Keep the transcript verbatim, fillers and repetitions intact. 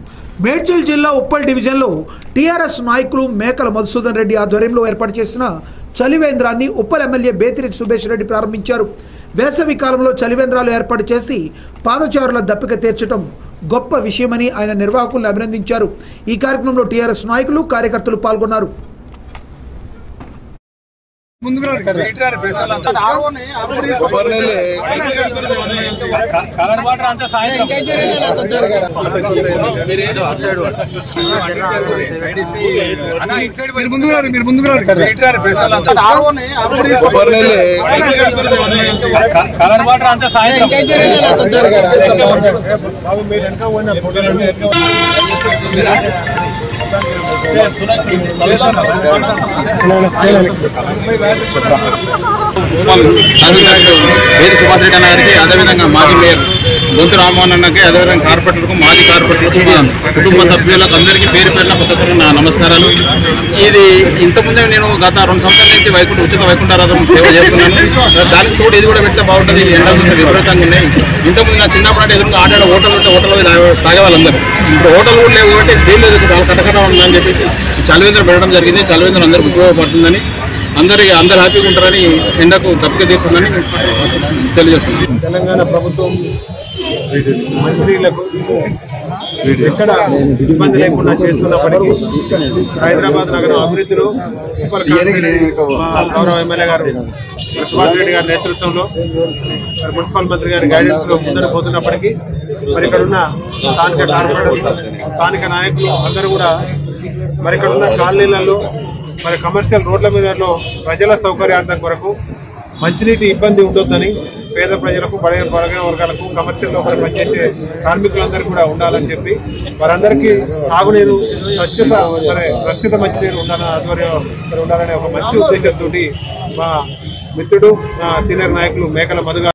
మేడ్చల్ జిల్లా ఉప్పల్ డివిజన్లో టీఆర్ఎస్ నాయకులు మేకల మధుసూదన్ రెడ్డి ఆధ్వర్యంలో ఏర్పాటు చేసిన చలివేంద్రాన్ని ఉప్పల్ ఎమ్మెల్యే బేతిరెడ్డి సుభేష్ రెడ్డి ప్రారంభించారు. వేసవి కాలంలో చలివేంద్రాలు ఏర్పాటు చేసి పాదచారుల దప్పిక తీర్చడం గొప్ప విషయమని ఆయన నిర్వాహకులను అభినందించారు. ఈ కార్యక్రమంలో టీఆర్ఎస్ నాయకులు కార్యకర్తలు పాల్గొన్నారు. వేరు సుభాష్ రెడ్డి అన్న గారికి, అదేవిధంగా మాజీ మేయర్ బొంతు రామ్మోహన్ అన్నకి, అదేవిధంగా కార్పొరేటర్కు, మాజీ కార్పొరేటర్ కుటుంబ సభ్యులకు అందరికీ పేరు పేరున కొత్త నా నమస్కారాలు. ఇది ఇంతకుముందే నేను గత రెండు సంవత్సరాల నుంచి వైకుంఠ ఉచిత వైకుంఠారాధన సేవ చేస్తున్నాను. దానికి చూడు ఇది కూడా పెడితే బాగుంటుంది. ఎండలు విపరీతంగా ఉన్నాయి. ఇంతకుముందు నా చిన్నప్పుడు అంటే ఎదురుగా ఆడాడ హోటల్ ఉంటే హోటల్లో తాగే వాళ్ళందరూ ఇప్పుడు హోటల్ కూడా లేవు కాబట్టి వీళ్ళు చాలా కటకట ఉందని చెప్పేసి చలివేంద్రం పెట్టడం జరిగింది. చలివేంద్రం అందరికీ ఉపయోగపడుతుందని, అందరికి అందరు హ్యాపీగా ఉంటారని, ఎండకు తప్పిక తీరుతుందని తెలియజేస్తున్నాను. తెలంగాణ ప్రభుత్వం మంత్రులకు ఎక్కడ ఇబ్బంది లేకుండా చేస్తున్నప్పటికీ హైదరాబాద్ నగరం అభివృద్ధిలో గౌరవ ఎమ్మెల్యే గారు సుభాష్ రెడ్డి గారి నేతృత్వంలో మున్సిపల్ మంత్రి గారి గైడెన్స్ లో ముందర పోతున్నప్పటికీ మరి ఇక్కడ ఉన్న స్థానిక కార్పొరేటర్, స్థానిక నాయకులు అందరూ కూడా మరి ఇక్కడ ఉన్న కాలనీలలో, మరి కమర్షియల్ రోడ్ల మీదలో ప్రజల సౌకర్యార్థం కొరకు మంచినీటి ఇబ్బంది ఉండొద్దని, పేద ప్రజలకు, బడ బలగైన వర్గాలకు, కమర్షియల్ లోపల పనిచేసే కార్మికులందరూ కూడా ఉండాలని చెప్పి వారందరికీ తాగునీరు, స్వచ్ఛత, మరి రక్షిత మంచినీరు ఉండాలని ఆధ్వర్యం ఉండాలనే ఒక మంచి ఉద్దేశంతో మా మిత్రుడు, సీనియర్ నాయకులు మేకల మధు